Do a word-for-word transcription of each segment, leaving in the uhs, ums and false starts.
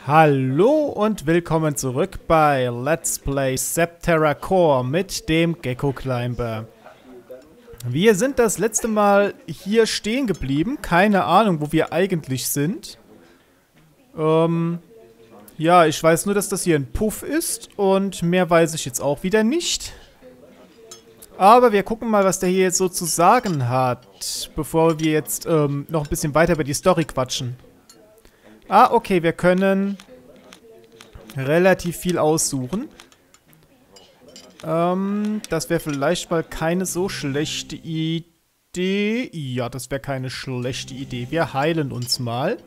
Hallo und willkommen zurück bei Let's Play Septerra Core mit dem Gecko Climber. Wir sind das letzte Mal hier stehen geblieben. Keine Ahnung, wo wir eigentlich sind. Ähm, ja, ich weiß nur, dass das hier ein Puff ist und mehr weiß ich jetzt auch wieder nicht. Aber wir gucken mal, was der hier jetzt so zu sagen hat, bevor wir jetzt ähm, noch ein bisschen weiter über die Story quatschen. Ah, okay, wir können relativ viel aussuchen. Ähm, das wäre vielleicht mal keine so schlechte Idee. Ja, das wäre keine schlechte Idee. Wir heilen uns mal.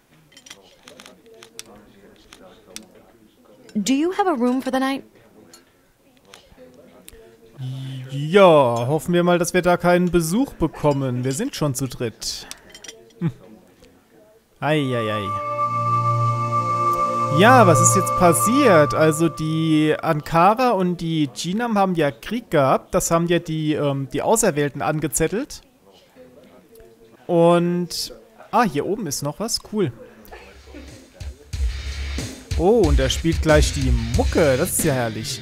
Do you have a room for the night? Ja, hoffen wir mal, dass wir da keinen Besuch bekommen. Wir sind schon zu dritt. Hm. Eieiei. Ja, was ist jetzt passiert? Also die Ankara und die Jinam haben ja Krieg gehabt. Das haben ja die, ähm, die Auserwählten angezettelt. Und... Ah, hier oben ist noch was. Cool. Oh, und er spielt gleich die Mucke. Das ist ja herrlich.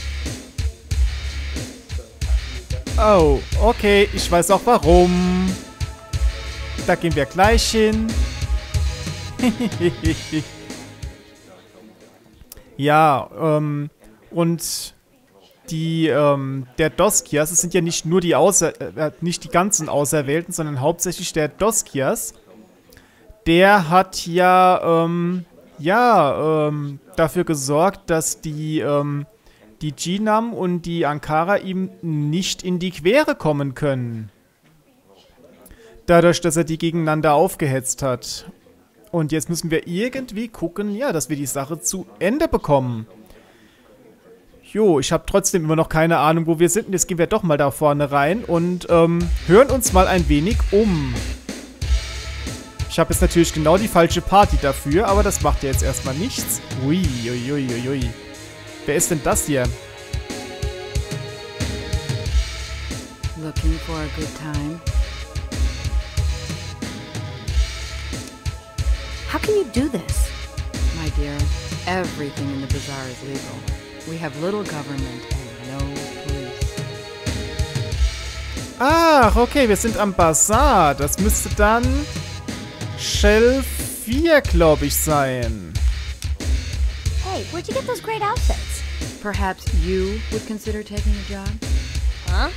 Oh, okay. Ich weiß auch warum. Da gehen wir gleich hin. Ja, ähm, und die, ähm, der Doskias, es sind ja nicht nur die Außer, äh, nicht die ganzen Auserwählten, sondern hauptsächlich der Doskias. Der hat ja, ähm, ja, ähm, dafür gesorgt, dass die, ähm, die Jinam und die Ankara ihm nicht in die Quere kommen können. Dadurch, dass er die gegeneinander aufgehetzt hat. Und jetzt müssen wir irgendwie gucken, ja, dass wir die Sache zu Ende bekommen. Jo, ich habe trotzdem immer noch keine Ahnung, wo wir sind. Und jetzt gehen wir doch mal da vorne rein und ähm, hören uns mal ein wenig um. Ich habe jetzt natürlich genau die falsche Party dafür, aber das macht ja jetzt erstmal nichts. Ui, ui, ui, ui, ui. Wer ist denn das hier? Looking for a good time? How can you do this? My dear, everything in the bazaar is legal. We have little government and no police. Ach, okay, wir sind am Bazar. Das müsste dann Shelf vier, glaube ich, sein. Hey, where'd you get those great outfits? Perhaps you would consider taking a job? Huh?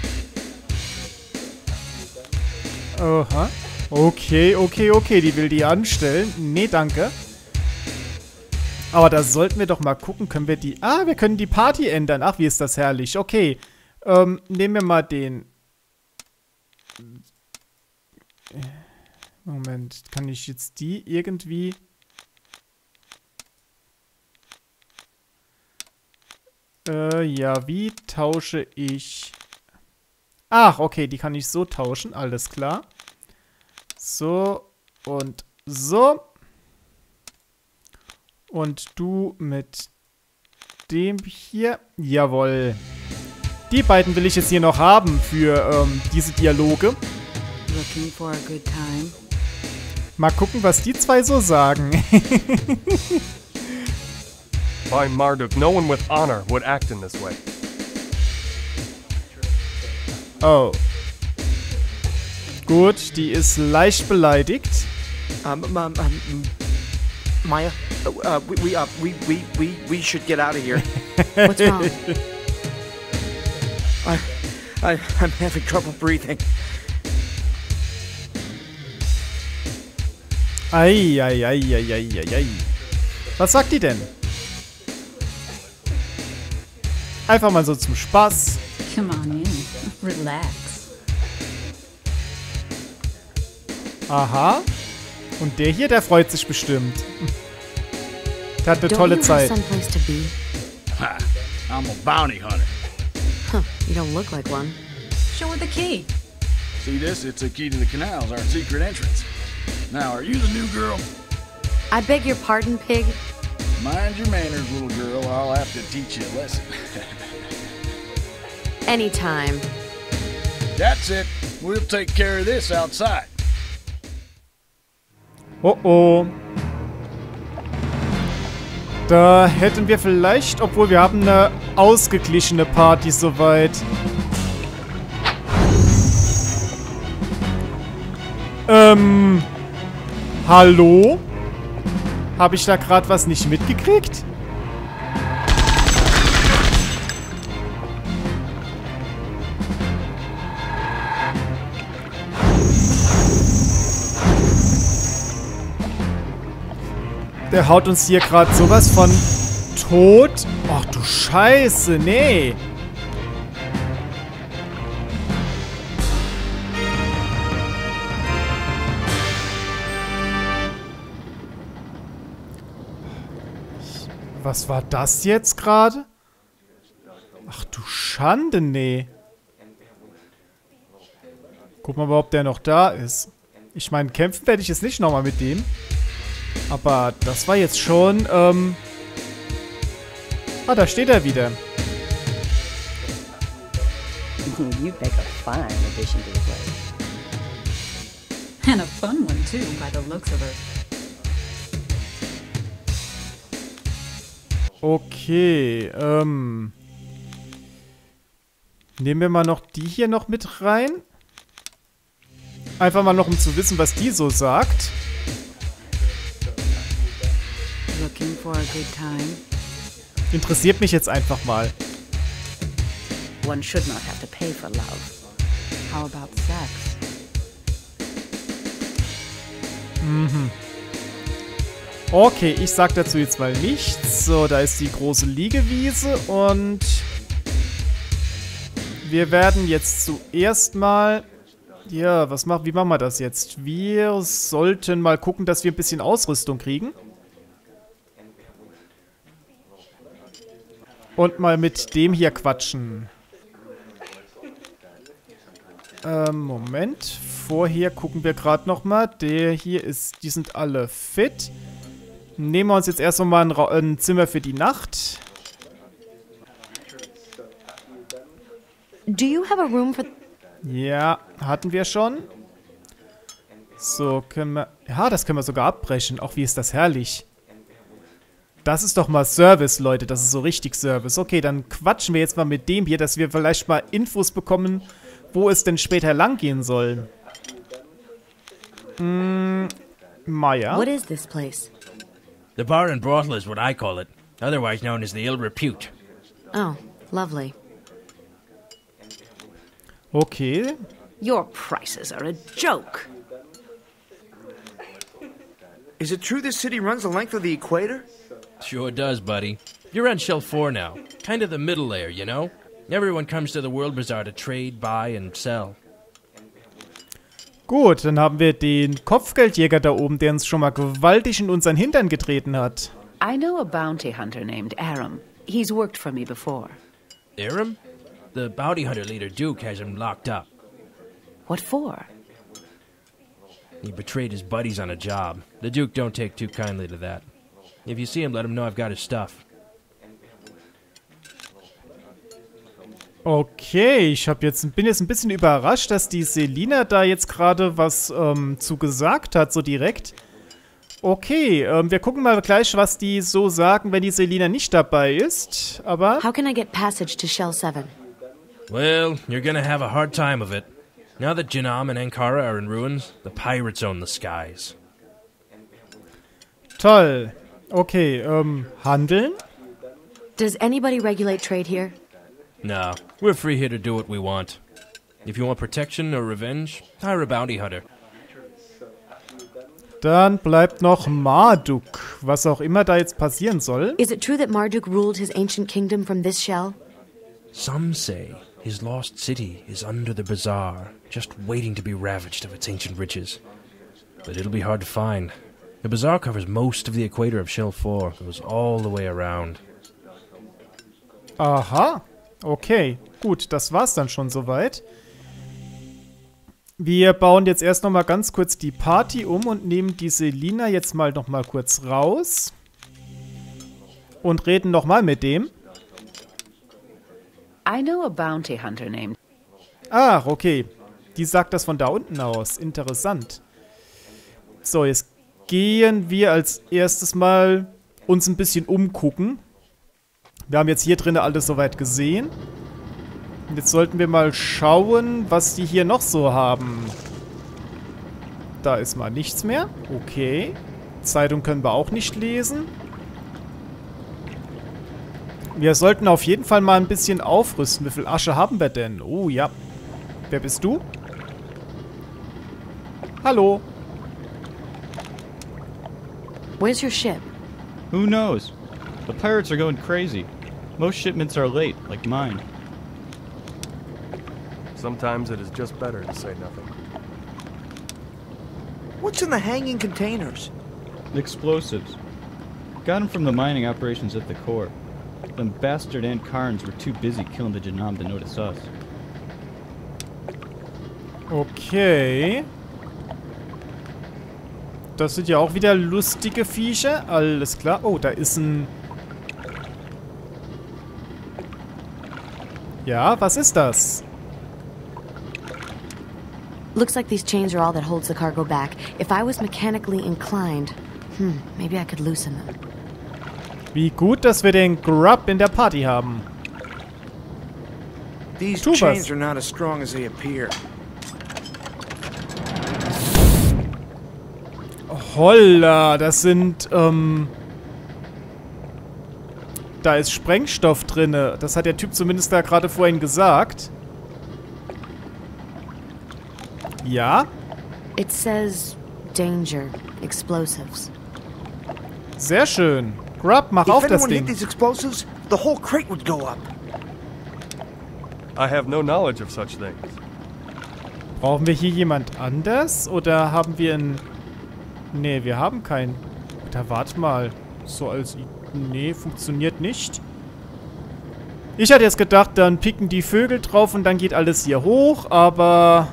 Aha. Okay, okay, okay. Die will die anstellen. Nee, danke. Aber da sollten wir doch mal gucken. Können wir die... Ah, wir können die Party ändern. Ach, wie ist das herrlich. Okay. Ähm, nehmen wir mal den... Moment. Kann ich jetzt die irgendwie... Äh, ja, wie tausche ich... Ach, okay. Die kann ich so tauschen. Alles klar. So und so. Und du mit dem hier. Jawohl. Die beiden will ich jetzt hier noch haben für ähm, diese Dialoge. Looking for a good time? Mal gucken, was die zwei so sagen. By Marduk, no one with honor would act in this way. Oh. Gut, die ist leicht beleidigt. Um, um, um, um Maya, uh, uh, we, we, uh, we, we, we, we should get out of here. What's wrong? I, I, I'm having trouble breathing. Ei, ei, ei, ei, ei, ei, ei. Was sagt die denn? Einfach mal so zum Spaß. Come on in. Relax. Aha. Und der hier, der freut sich bestimmt. Der hat eine Don't tolle you have Zeit. someplace to be? Ha! I'm a bounty hunter. Huh, you don't look like one. Show her the key. See this? It's a key to the canals, our secret entrance. Now, are you the new girl? I beg your pardon, pig? Mind your manners, little girl. I'll have to teach you a lesson. Anytime. That's it. We'll take care of this outside. Oh oh. Da hätten wir vielleicht, obwohl wir haben eine ausgeglichene Party soweit. Ähm, hallo? Habe ich da gerade was nicht mitgekriegt? Der haut uns hier gerade sowas von tot. Ach du Scheiße, nee. Was war das jetzt gerade? Ach du Schande, nee. Guck mal, ob der noch da ist. Ich meine, kämpfen werde ich jetzt nicht nochmal mit dem. Aber das war jetzt schon, ähm... Ah, da steht er wieder. You make a fine addition to the place. And a fun one, too, by the looks of her. Okay, ähm... nehmen wir mal noch die hier noch mit rein. Einfach mal noch, um zu wissen, was die so sagt. Looking for a good time? Interessiert mich jetzt einfach mal. One should not have to pay for love. How about sex? Mhm. Okay, ich sag dazu jetzt mal nichts. So, da ist die große Liegewiese und wir werden jetzt zuerst mal... Ja, was machen, wie machen wir das jetzt? Wir sollten mal gucken, dass wir ein bisschen Ausrüstung kriegen. Und mal mit dem hier quatschen. Ähm, Moment. Vorher gucken wir gerade nochmal. Der hier ist, die sind alle fit. Nehmen wir uns jetzt erst nochmal ein, Ra- ein Zimmer für die Nacht. Do you have a room for... Ja, hatten wir schon. So, können wir... Ja, das können wir sogar abbrechen. Auch wie ist das herrlich. Das ist doch mal Service, Leute. Das ist so richtig Service. Okay, dann quatschen wir jetzt mal mit dem hier, dass wir vielleicht mal Infos bekommen, wo es denn später lang gehen soll. Hm, Maya. What is this place? The bar and brothel is what I call it, otherwise known as the Ill Repute. Oh, lovely. Okay. Your prices are a joke. Is it true this city runs the length of the equator? Sure does, buddy. You're on Shelf four now. Kind of the middle layer, you know? Everyone comes to the World Bazaar to trade, buy, and sell. Gut, dann haben wir den Kopfgeldjäger da oben, der uns schon mal gewaltig in unseren Hintern getreten hat. I know a bounty hunter named Aram. He's worked for me before. Aram? The bounty hunter leader Duke has him locked up. What for? He betrayed his buddies on a job. The Duke don't take too kindly to that. If you see him, let him know I've got his stuff. Okay, ich hab jetzt, bin jetzt ein bisschen überrascht, dass die Selina da jetzt gerade was ähm, zu gesagt hat, so direkt. Okay, ähm, wir gucken mal gleich, was die so sagen, wenn die Selina nicht dabei ist. Aber... How can I get passage to Shell seven? Well, you're gonna have a hard time of it. Now that Jinam and Ankara are in ruins, the pirates own the skies. Toll. Okay, ähm, handeln? Does anybody regulate trade here? No, we're free here to do what we want. If you want protection or revenge, hire a bounty hunter. Dann bleibt noch Marduk, was auch immer da jetzt passieren soll. Is it true that Marduk ruled his ancient kingdom from this shell? Some say his lost city is under the bazaar, just waiting to be ravaged of its ancient riches. But it'll be hard to find. The bazaar covers most of the equator of Shell four, goes all the way around. Aha, okay. Gut, das war's dann schon soweit. Wir bauen jetzt erst noch mal ganz kurz die Party um und nehmen die Selina jetzt mal noch mal kurz raus. Und reden noch mal mit dem. I know a bounty hunter named... Ach, okay. Die sagt das von da unten aus. Interessant. So, jetzt gehen wir als erstes mal uns ein bisschen umgucken. Wir haben jetzt hier drinnen alles soweit gesehen. Und jetzt sollten wir mal schauen, was die hier noch so haben. Da ist mal nichts mehr. Okay. Zeitung können wir auch nicht lesen. Wir sollten auf jeden Fall mal ein bisschen aufrüsten. Wie viel Asche haben wir denn? Oh ja. Wer bist du? Hallo. Where's your ship? Who knows? The pirates are going crazy. Most shipments are late, like mine. Sometimes it is just better to say nothing. What's in the hanging containers? Explosives. Got them from the mining operations at the core. Them bastard Ant Karns were too busy killing the Janam to notice us. Okay. Das sind ja auch wieder lustige Viecher. Alles klar. Oh, da ist ein... Ja, was ist das? Looks like these chains are all that holds the cargo back. If I was mechanically inclined, hmm, maybe I could loosen them. Wie gut, dass wir den Grub in der Party haben. These Tu chains was. are not as strong as they appear. Holla, das sind, ähm... da ist Sprengstoff drinne. Das hat der Typ zumindest da gerade vorhin gesagt. Ja? It says danger, explosives. Sehr schön. Grub, mach If auf das anyone hit Ding. these explosives, the whole crate would go up. I have no knowledge of such things. Brauchen wir hier jemand anders? Oder haben wir ein... Nee, wir haben keinen... Da wart mal. So als... Nee, funktioniert nicht. Ich hatte jetzt gedacht, dann picken die Vögel drauf und dann geht alles hier hoch, aber...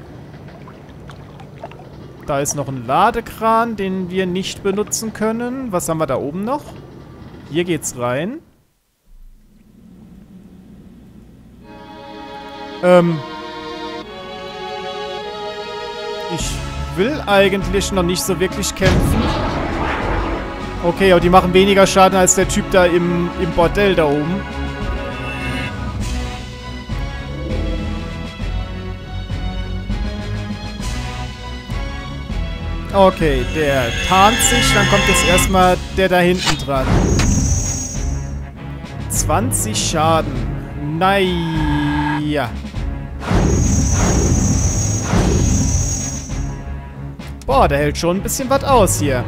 Da ist noch ein Ladekran, den wir nicht benutzen können. Was haben wir da oben noch? Hier geht's rein. Ähm... Ich will eigentlich noch nicht so wirklich kämpfen. Okay, aber die machen weniger Schaden als der Typ da im, im Bordell da oben. Okay, der tarnt sich, dann kommt jetzt erstmal der da hinten dran. zwanzig Schaden. Naja. Boah, der hält schon ein bisschen was aus hier.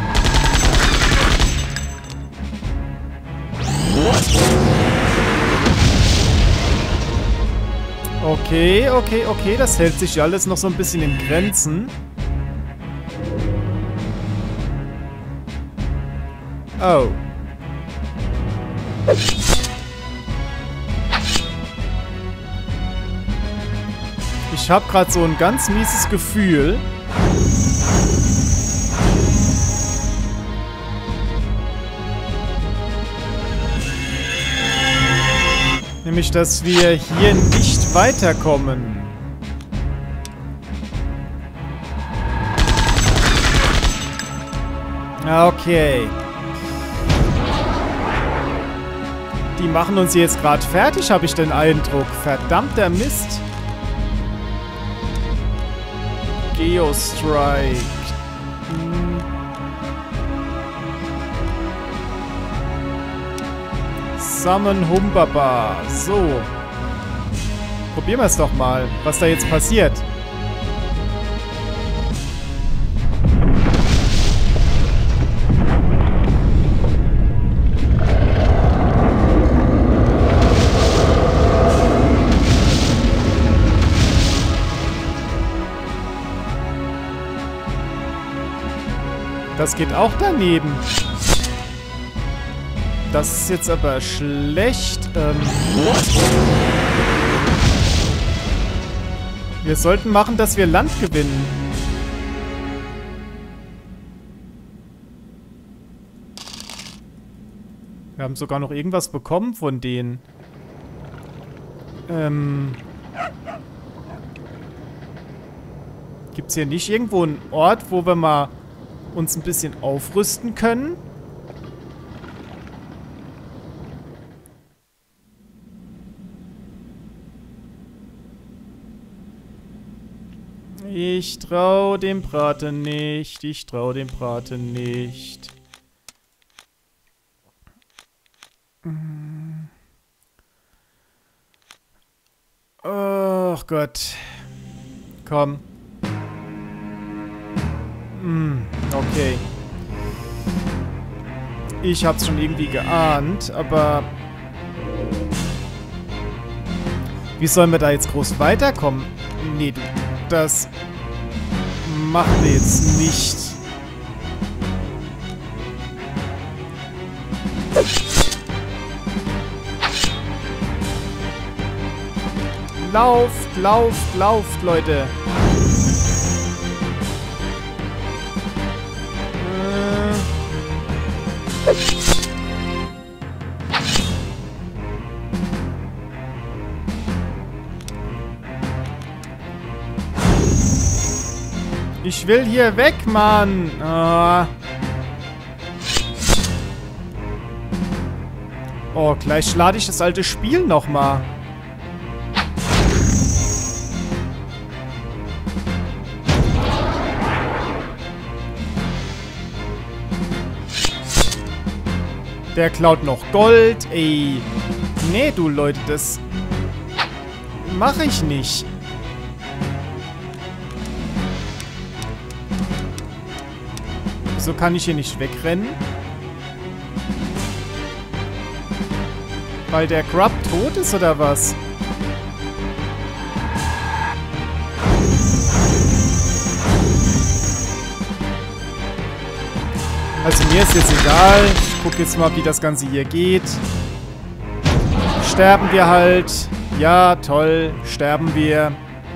Okay, okay, okay. Das hält sich alles noch so ein bisschen in Grenzen. Oh. Ich habe gerade so ein ganz mieses Gefühl. Nämlich, dass wir hier nicht weiterkommen. Okay. Die machen uns jetzt gerade fertig, habe ich den Eindruck. Verdammter Mist. Geostrike. Hm. Summon Humbaba. So. Probieren wir es doch mal, was da jetzt passiert. Das geht auch daneben. Das ist jetzt aber schlecht. Ähm wir sollten machen, dass wir Land gewinnen. Wir haben sogar noch irgendwas bekommen von denen. Ähm... Gibt es hier nicht irgendwo einen Ort, wo wir mal uns ein bisschen aufrüsten können? Ich trau dem Braten nicht. Ich trau dem Braten nicht. Oh Gott. Komm. Hm, okay. Ich hab's schon irgendwie geahnt, aber... Wie sollen wir da jetzt groß weiterkommen? Nee, du... Das... machen wir jetzt nicht. Lauft, lauft, lauft, Leute. Ich will hier weg, Mann. Oh, oh gleich lade ich das alte Spiel nochmal. Der klaut noch Gold, ey. Nee, du Leute, das mache ich nicht. Wieso kann ich hier nicht wegrennen? Weil der Grub tot ist, oder was? Also mir ist jetzt egal. Ich gucke jetzt mal, wie das Ganze hier geht. Sterben wir halt. Ja, toll. Sterben wir.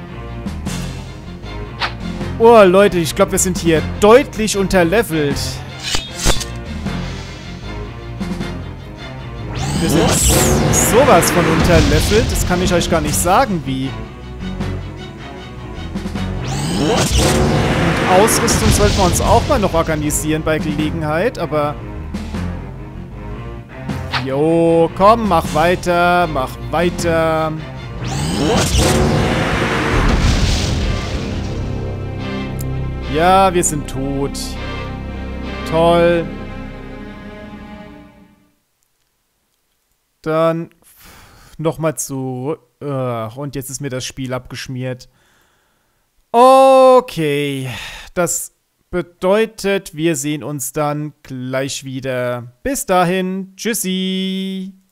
Oh, Leute, ich glaube, wir sind hier deutlich unterlevelt. Wir sind sowas von unterlevelt. Das kann ich euch gar nicht sagen, wie. Und Ausrüstung sollten wir uns auch mal noch organisieren bei Gelegenheit, aber... Jo, komm, mach weiter, mach weiter. Ja, wir sind tot. Toll. Dann nochmal zurück. Und jetzt ist mir das Spiel abgeschmiert. Okay. Das bedeutet, wir sehen uns dann gleich wieder. Bis dahin. Tschüssi.